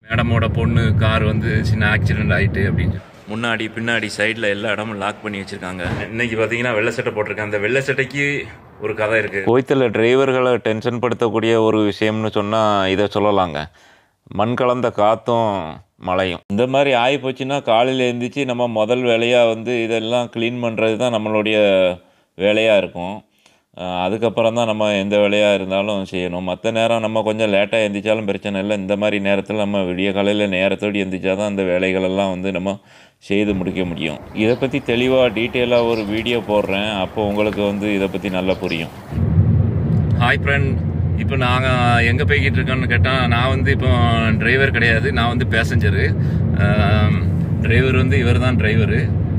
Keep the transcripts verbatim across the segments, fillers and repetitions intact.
மேடமோட பொண்ணு கார் வந்து சின்ன ஆக்சிடென்ட் ஆயிட்டு அப்படின்னு முன்னாடி பின்னாடி சைடில் எல்லா இடமும் லாக் பண்ணி வச்சிருக்காங்க. இன்னைக்கு பார்த்தீங்கன்னா வெள்ளை சட்டை போட்டிருக்காங்க. அந்த வெள்ளை சட்டைக்கு ஒரு கதை இருக்கு. கோயத்தில் டிரைவர்களை டென்ஷன் படுத்தக்கூடிய ஒரு விஷயம்னு சொன்னால் இதை சொல்லலாங்க. மண் கலந்த காற்றும் மழையும் இந்த மாதிரி ஆகி போச்சுன்னா காலையில் எழுந்திரிச்சு நம்ம முதல் வேலையாக வந்து இதெல்லாம் க்ளீன் பண்ணுறது தான் நம்மளுடைய வேலையாக இருக்கும். அதுக்கப்புறம் தான் நம்ம எந்த வேலையாக இருந்தாலும் செய்யணும். மற்ற நேரம் நம்ம கொஞ்சம் லேட்டாக எழுந்திரிச்சாலும் பிரச்சனை இல்லை. இந்த மாதிரி நேரத்தில் நம்ம விடிய காலையில் நேரத்தோடு எழுந்திரிச்சா தான் அந்த வேலைகளெல்லாம் வந்து நம்ம செய்து முடிக்க முடியும். இதை பற்றி தெளிவாக டீட்டெயிலாக ஒரு வீடியோ போடுறேன். அப்போ உங்களுக்கு வந்து இதை பற்றி நல்லா புரியும். ஹாய் ஃப்ரெண்ட், இப்போ நாங்கள் எங்கே போய்கிட்டு இருக்கோன்னு கேட்டால், நான் வந்து இப்போ டிரைவர் கிடையாது, நான் வந்து பேசஞ்சரு. டிரைவர் வந்து இவர் தான் டிரைவரு.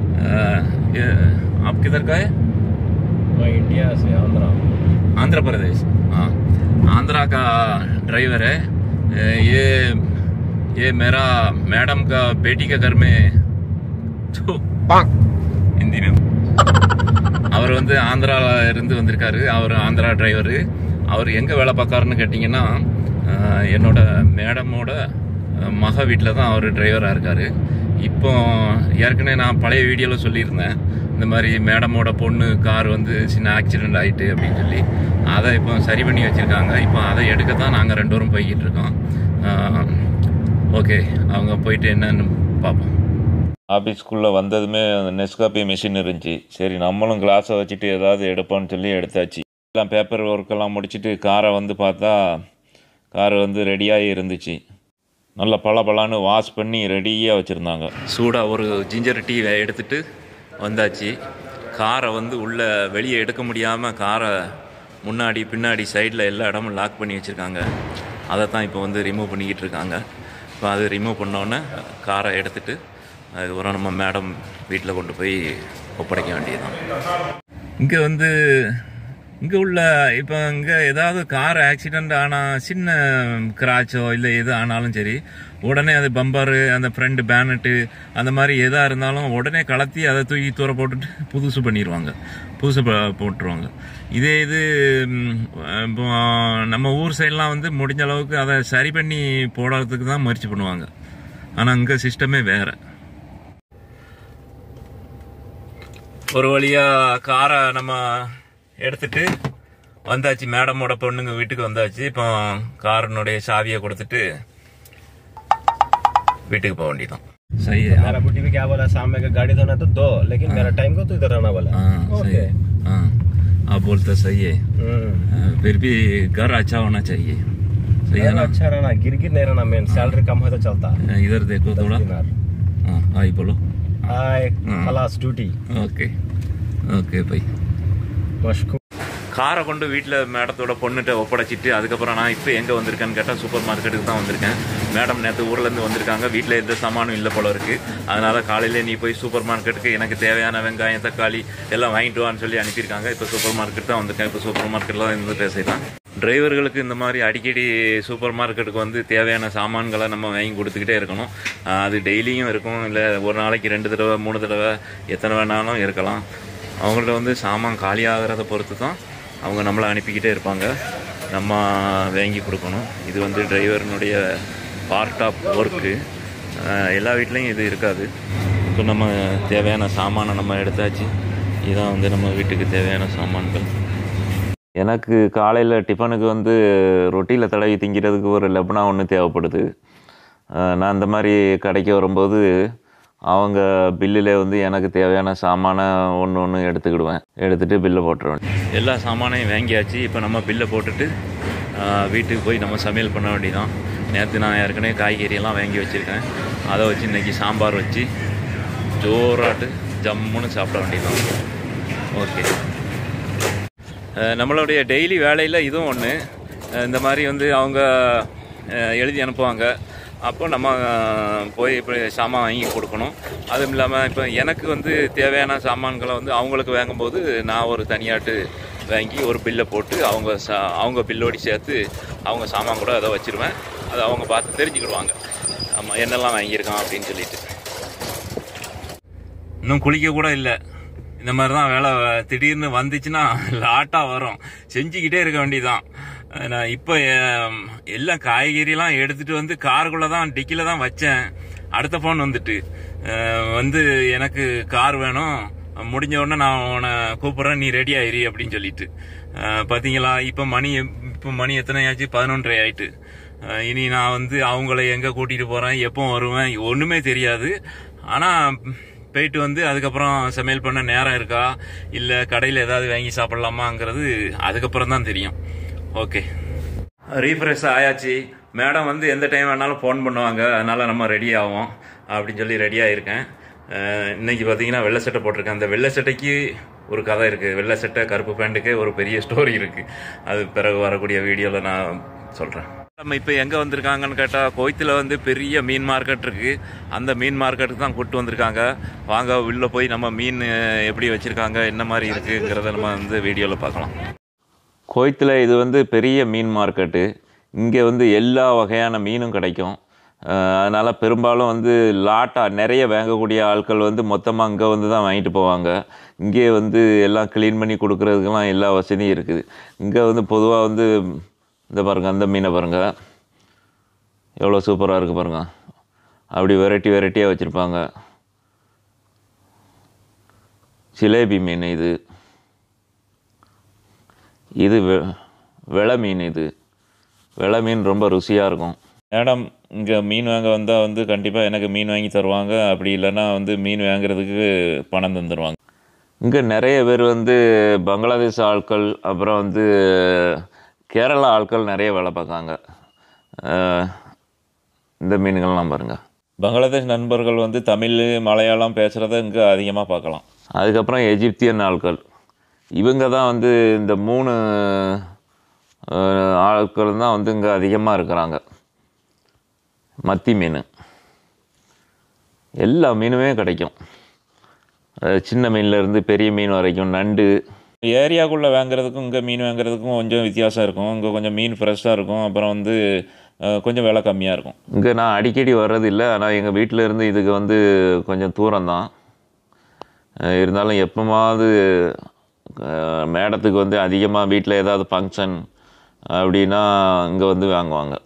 आप किधर का है? मैं इंडिया से आंध्रा आंध्र प्रदेश। हाँ, आंध्रा का ड्राइवर है ये। ये मेरा मैडम का बेटी के घर में हिंदी में அவர் வந்து ஆந்திரால இருந்து வந்திருக்காரு. அவர் ஆந்திரா டிரைவரு. அவர் எங்கே வேலை பார்க்காருன்னு கேட்டிங்கன்னா, என்னோட மேடமோட மக வீட்டில் தான் அவர் டிரைவராக இருக்கார். இப்போ ஏற்கனவே நான் பழைய வீடியோவில் சொல்லியிருந்தேன், இந்த மாதிரி மேடமோட பொண்ணு கார் வந்து சின்ன ஆக்சிடெண்ட் ஆகிட்டு அப்படின்னு சொல்லி. அதை இப்போ சரி பண்ணி வச்சுருக்காங்க. இப்போ அதை எடுக்க தான் நாங்கள் ரெண்டு பேரும் போய்கிட்டு இருக்கோம். ஓகே, அவங்க போயிட்டு என்னன்னு பார்ப்போம். ஆஃபீஸ்க்குள்ளே வந்ததுமே நெஸ்காபி மிஷின் இருந்துச்சு. சரி, நம்மளும் கிளாஸை வச்சுட்டு ஏதாவது எடுப்போம்னு சொல்லி எடுத்தாச்சு. எல்லாம் பேப்பர் ஒர்க்கெல்லாம் முடிச்சுட்டு காரை வந்து பார்த்தா கார் வந்து ரெடியாகி இருந்துச்சு. நல்லா பல பலான்னு வாஷ் பண்ணி ரெடியாக வச்சுருந்தாங்க. சூடாக ஒரு ஜிஞ்சர் டீ எடுத்துகிட்டு வந்தாச்சு. காரை வந்து உள்ளே வெளியே எடுக்க முடியாமல் காரை முன்னாடி பின்னாடி சைடில் எல்லா இடமும் லாக் பண்ணி வச்சுருக்காங்க. அதை தான் இப்போ வந்து ரிமூவ் பண்ணிக்கிட்டு இருக்காங்க. இப்போ அது ரிமூவ் பண்ணோன்னே காரை எடுத்துகிட்டு அதுக்கப்புறம் நம்ம மேடம் வீட்டில் கொண்டு போய் ஒப்படைக்க வேண்டியதுதான். இங்கே வந்து இங்கே உள்ள இப்போ இங்கே ஏதாவது கார் ஆக்சிடெண்ட் ஆனால் சின்ன கிராச்சோ இல்லை எது ஆனாலும் சரி, உடனே அது பம்பரு, அந்த ஃப்ரண்ட் பேனட்டு, அந்த மாதிரி எதாக இருந்தாலும் உடனே கலத்தி அதை தூக்கி தூர போட்டுட்டு புதுசு பண்ணிடுவாங்க, புதுசு போட்டுருவாங்க. இதே இது இப்போ நம்ம ஊர் சைட்லாம் வந்து முடிஞ்ச அளவுக்கு அதை சரி பண்ணி போடுறதுக்கு தான் முயற்சி பண்ணுவாங்க. ஆனால் இங்கே சிஸ்டமே வேறு. ஒரு வழியாக காரை நம்ம எடுத்துட்டு வந்தாச்சு. மேடமோட பொண்ணுங்க வீட்டுக்கு வந்தாச்சு. இப்போ காரனுடைய சாவியை கொடுத்துட்டு வீட்டுக்கு போக வேண்டியதான். सही है। मेरा बुटी भी क्या बोला, शाम में गाड़ी धोना तो दो, लेकिन मेरा टाइम को तो इधर रहना बोला। सही है। हाँ, आप बोलते सही है। फिर भी घर अच्छा होना चाहिए। सही है ना? अच्छा रहना, गिर गिर नहीं रहना। मेन सैलरी कम है तो चलता। इधर देखो थोड़ा। हाँ, आई बोलो। हाय, खलास ड्यूटी। ओके ओके भाई। காரை கொண்டு வீட்டில் மேடத்தோட பொண்ணுகிட்ட ஒப்படைச்சிட்டு அதுக்கப்புறம் நான் இப்போ எங்கே வந்திருக்கேன்னு கேட்டால் சூப்பர் மார்க்கெட்டுக்கு தான் வந்திருக்கேன். மேடம் நேற்று ஊர்லேருந்து வந்திருக்காங்க. வீட்டில் எந்த சாமானும் இல்லை போல இருக்குது. அதனால் காலையிலே நீ போய் சூப்பர் மார்க்கெட்டுக்கு எனக்கு தேவையான வெங்காயம், தக்காளி எல்லாம் வாங்கிட்டு வான்னு சொல்லி அனுப்பியிருக்காங்க. இப்போ சூப்பர் மார்க்கெட் தான் வந்திருக்கேன். இப்போ சூப்பர் மார்க்கெட்டில் தான் இருந்து பேசிடலாம். டிரைவர்களுக்கு இந்த மாதிரி அடிக்கடி சூப்பர் மார்க்கெட்டுக்கு வந்து தேவையான சாமான்களை நம்ம வாங்கி கொடுத்துக்கிட்டே இருக்கணும். அது டெய்லியும் இருக்கும், இல்லை ஒரு நாளைக்கு ரெண்டு தடவை மூணு தடவை எத்தனை வேணாலும் இருக்கலாம். அவங்கள்ட்ட வந்து சாமான் காலியாகிறத பொறுத்து தான் அவங்க நம்மளை அனுப்பிக்கிட்டே இருப்பாங்க. நம்ம வாங்கி கொடுக்கணும். இது வந்து டிரைவர்னுடைய பார்ட் ஆஃப் ஒர்க்கு. எல்லா வீட்லேயும் இது இருக்காது. இப்போ நம்ம தேவையான சாமானை நம்ம எடுத்தாச்சு. இதுதான் வந்து நம்ம வீட்டுக்கு தேவையான சாமான்கள். எனக்கு காலையில் டிஃபனுக்கு வந்து ரொட்டியில் தடவி திங்கிறதுக்கு ஒரு லெபனா ஒன்று தேவைப்படுது. நான் அந்த மாதிரி கடைக்கு வரும்போது அவங்க பில்லில் வந்து எனக்கு தேவையான சாமானை ஒன்று ஒன்று எடுத்துக்கிடுவேன். எடுத்துகிட்டு பில்லை போட்டுருவேன். எல்லா சாமானையும் வாங்கியாச்சு. இப்போ நம்ம பில்லை போட்டுட்டு வீட்டுக்கு போய் நம்ம சமையல் பண்ண வேண்டியதான். நேற்று நான் ஏற்கனவே காய்கறியெல்லாம் வாங்கி வச்சுருக்கேன். அதை வச்சு இன்றைக்கி சாம்பார் வச்சு ஜோராட்டு ஜம்முன்னு சாப்பிட வேண்டியதான். ஓகே, நம்மளுடைய டெய்லி வேலையில் இதுவும் ஒன்று. இந்த மாதிரி வந்து அவங்க எழுதி அனுப்புவாங்க. அப்போ நம்ம போய் இப்போ சாமான் வாங்கி கொடுக்கணும். அதுவும் இல்லாமல் இப்போ எனக்கு வந்து தேவையான சாமான்களை வந்து அவங்களுக்கு வாங்கும்போது நான் ஒரு தனியாட்டு வாங்கி ஒரு பில்லை போட்டு அவங்க சா அவங்க பில்லோடி சேர்த்து அவங்க சாமான் கூட அதை வச்சுருவேன். அதை அவங்க பார்த்து தெரிஞ்சுக்கிடுவாங்க ஆமாம் என்னெல்லாம் வாங்கியிருக்கான் அப்படின்னு சொல்லிட்டு. இன்னும் குளிக்க கூட இல்லை. இந்த மாதிரி தான் வேலை திடீர்னு வந்துச்சுன்னா லாட்டாக வரும். செஞ்சுக்கிட்டே இருக்க வேண்டியதான். நான் இப்போ எல்லாம் காய்கறிலாம் எடுத்துட்டு வந்து காருக்குள்ள தான் டிக்கில தான் வச்சேன். அடுத்த ஃபோன் வந்துட்டு வந்து எனக்கு கார் வேணும், முடிஞ்ச உடனே நான் உன்னை கூப்பிட்றேன், நீ ரெடி ஆயிரி அப்படின்னு சொல்லிட்டு. பார்த்தீங்களா, இப்போ மணி இப்போ மணி எத்தனை ஆச்சு? பதினொன்றரை ஆயிட்டு. இனி நான் வந்து அவங்கள எங்கே கூட்டிகிட்டு போகிறேன், எப்போ வருவேன், ஒன்றுமே தெரியாது. ஆனால் போயிட்டு வந்து அதுக்கப்புறம் சமையல் பண்ண நேரம் இருக்கா, இல்லை கடையில் ஏதாவது வாங்கி சாப்பிட்லாமாங்கிறது அதுக்கப்புறம் தான் தெரியும். ஓகே, ரீஃப்ரெஷ் ஆயாச்சு. மேடம் வந்து எந்த டைம் வேணாலும் ஃபோன் பண்ணுவாங்க, அதனால் நம்ம ரெடி ஆகும் அப்படின்னு சொல்லி ரெடி ஆகிருக்கேன். இன்றைக்கி பார்த்தீங்கன்னா வெள்ளை சட்டை போட்டிருக்கேன். அந்த வெள்ளை சட்டைக்கு ஒரு கதை இருக்குது. வெள்ளை சட்டை கருப்பு பேண்ட்டுக்கே ஒரு பெரிய ஸ்டோரி இருக்குது. அது பிறகு வரக்கூடிய வீடியோவில் நான் சொல்கிறேன். நம்ம இப்போ எங்கே வந்திருக்காங்கன்னு கேட்டால், கோயத்தில் வந்து பெரிய மீன் மார்க்கெட் இருக்குது. அந்த மீன் மார்க்கெட்டுக்கு தான் கூப்பிட்டு வந்திருக்காங்க. வாங்க உள்ளே போய் நம்ம மீன் எப்படி வச்சுருக்காங்க, என்ன மாதிரி இருக்குங்கிறத நம்ம வந்து வீடியோவில் பார்க்கலாம். கோயத்தில் இது வந்து பெரிய மீன் மார்க்கெட்டு. இங்கே வந்து எல்லா வகையான மீனும் கிடைக்கும். அதனால் பெரும்பாலும் வந்து லாட்டாக நிறைய வாங்கக்கூடிய ஆட்கள் வந்து மொத்தமாக இங்கே வந்து தான் வாங்கிட்டு போவாங்க. இங்கே வந்து எல்லாம் க்ளீன் பண்ணி கொடுக்குறதுக்கெல்லாம் எல்லா வசதியும் இருக்குது. இங்கே வந்து பொதுவாக வந்து இந்த பாருங்கள், அந்த மீனை பாருங்கள் எவ்வளோ சூப்பராக இருக்குது பாருங்கள். அப்படி வெரைட்டி வெரைட்டியாக வச்சுருப்பாங்க. ஜிலேபி மீன் இது. இது வெ வெளை மீன். இது வெளை மீன் ரொம்ப ருசியாக இருக்கும். மேடம் இங்கே மீன் வாங்க வந்தால் வந்து கண்டிப்பாக எனக்கு மீன் வாங்கி தருவாங்க. அப்படி இல்லைன்னா வந்து மீன் வாங்குறதுக்கு பணம் தந்துடுவாங்க. இங்கே நிறைய பேர் வந்து பங்களாதேஷ் ஆட்கள், அப்புறம் வந்து கேரளா ஆட்கள் நிறைய வேலை பார்க்காங்க. இந்த மீன்கள்லாம் பாருங்கள். பங்களாதேஷ் நண்பர்கள் வந்து தமிழ் மலையாளம் பேசுகிறத இங்கே அதிகமாக பார்க்கலாம். அதுக்கப்புறம் எஜிப்தியன் ஆட்கள், இவங்க தான் வந்து இந்த மூணு ஆட்கள் தான் வந்து இங்கே அதிகமாக இருக்கிறாங்க. மத்தி மீன், எல்லா மீனுமே கிடைக்கும். சின்ன மீன்லேருந்து பெரிய மீன் வரைக்கும், நண்டு. ஏரியாக்குள்ளே வாங்குறதுக்கும் இங்கே மீன் வாங்குறதுக்கும் கொஞ்சம் வித்தியாசம் இருக்கும். இங்கே கொஞ்சம் மீன் ஃப்ரெஷ்ஷாக இருக்கும், அப்புறம் வந்து கொஞ்சம் விலை கம்மியாக இருக்கும். இங்கே நான் அடிக்கடி வர்றது இல்லை, ஆனால் எங்கள் வீட்டில் இருந்து இதுக்கு வந்து கொஞ்சம் தூரம்தான். இருந்தாலும் எப்போமாவது மேடத்துக்கு வந்து அதிகமாக வீட்டில் ஏதாவது ஃபங்க்ஷன் அப்படின்னா இங்கே வந்து வாங்குவாங்க.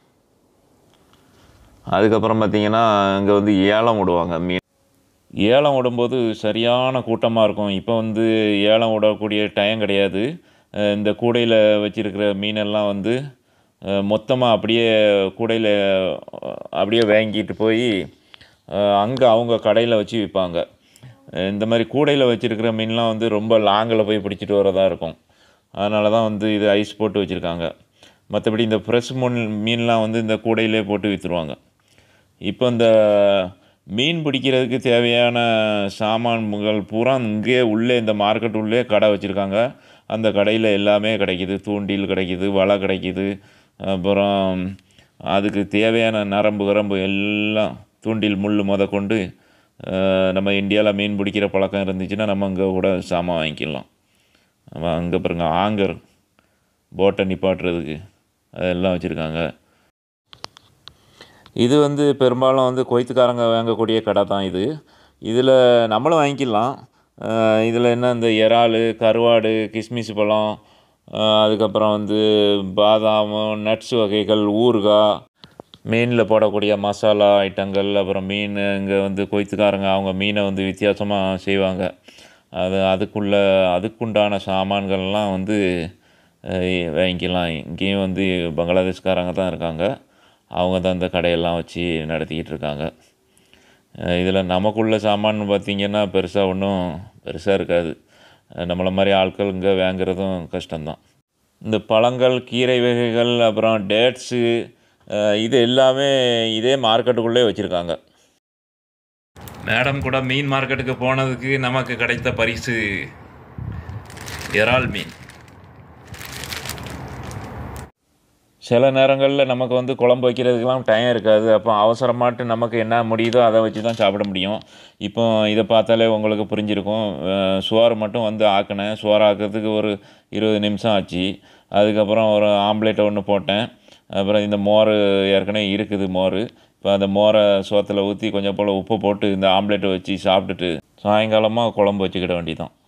அதுக்கப்புறம் பார்த்திங்கன்னா இங்கே வந்து ஏலம் விடுவாங்க மீன். ஏலம் விடும்போது சரியான கூட்டமாக இருக்கும். இப்போ வந்து ஏலம் விடக்கூடிய டைம் கிடையாது. இந்த கூடையில் வச்சுருக்கிற மீனெல்லாம் வந்து மொத்தமாக அப்படியே கூடையில் அப்படியே வாங்கிட்டு போய் அங்கே அவங்க கடையில் வச்சு விற்பாங்க. இந்த மாதிரி கூடையில் வச்சுருக்கிற மீன்லாம் வந்து ரொம்ப லாங்கில் போய் பிடிச்சிட்டு வரதா இருக்கும். அதனால தான் வந்து இது ஐஸ் போட்டு வச்சுருக்காங்க. மற்றபடி இந்த ஃப்ரெஷ் மீன் மீன்லாம் வந்து இந்த கூடையிலே போட்டு விற்றுருவாங்க. இப்போ இந்த மீன் பிடிக்கிறதுக்கு தேவையான சாமான்கள் பூரா இங்கே உள்ளே இந்த மார்க்கெட் உள்ளே கடை வச்சுருக்காங்க. அந்த கடையில் எல்லாமே கிடைக்கிது. தூண்டில் கிடைக்கிது, வலை கிடைக்கிது, அப்புறம் அதுக்கு தேவையான நரம்பு கரம்பு எல்லாம், தூண்டில் முள் முத கொண்டு நம்ம இந்தியாவில் மீன் பிடிக்கிற பழக்கம் இருந்துச்சுன்னா நம்ம அங்கே கூட சாமான் வாங்கிக்கலாம். அங்கே பாருங்க, ஆங்கர் போட்டை நிப்பாட்டுறதுக்கு அதெல்லாம் வச்சுருக்காங்க. இது வந்து பெரும்பாலும் வந்து கொய்த்துக்காரங்க வாங்கக்கூடிய கடை தான் இது. இதில் நம்மளும் வாங்கிக்கலாம். இதில் என்ன, இந்த இறால், கருவாடு, கிஸ்மிஸ் பழம், அதுக்கப்புறம் வந்து பாதாம், நட்ஸ் வகைகள், ஊறுகாய், மீனில் போடக்கூடிய மசாலா ஐட்டங்கள், அப்புறம் மீன் இங்கே வந்து கொய்த்துக்காரங்க அவங்க மீனை வந்து வித்தியாசமாக செய்வாங்க. அது அதுக்குள்ள அதுக்குண்டான சாமான்கள்லாம் வந்து வாங்கிக்கலாம். இங்கேயும் வந்து பங்களாதேஷ்காரங்க தான் இருக்காங்க. அவங்க தான் இந்த கடையெல்லாம் வச்சு நடத்திக்கிட்டு இருக்காங்க. இதில் நமக்குள்ள சாமான் பார்த்திங்கன்னா பெருசாக ஒன்றும் பெருசாக இருக்காது. நம்மளை மாதிரி ஆட்கள் இங்கே வாங்குறதும் கஷ்டம்தான். இந்த பழங்கள், கீரை வகைகள், அப்புறம் டேட்ஸு, இது எல்லாமே இதே மார்க்கெட்டுக்குள்ளே வச்சுருக்காங்க. மேடம் கூட மீன் மார்க்கெட்டுக்கு போனதுக்கு நமக்கு கிடைத்த பரிசு இறால் மீன். சில நேரங்களில் நமக்கு வந்து குழம்பு வைக்கிறதுக்கெலாம் டைம் இருக்காது. அப்போ அவசரமாட்டு நமக்கு என்ன முடியுதோ அதை வச்சு தான் சாப்பிட முடியும். இப்போ இதை பார்த்தாலே உங்களுக்கு புரிஞ்சிருக்கும். சோறு மட்டும் வந்து ஆக்கினேன். சோறு ஆக்கிறதுக்கு ஒரு இருபது நிமிஷம் ஆச்சு. அதுக்கப்புறம் ஒரு ஆம்லேட்டை ஒன்று போட்டேன். அப்புறம் இந்த மோர் ஏற்கனவே இருக்குது மோர். இப்போ அந்த மோரை சோத்தில் ஊற்றி கொஞ்சம் போல் உப்பு போட்டு இந்த ஆம்லேட்டை வச்சு சாப்பிட்டுட்டு சாயங்காலமாக குழம்பு வச்சுக்கிட வேண்டியதான்.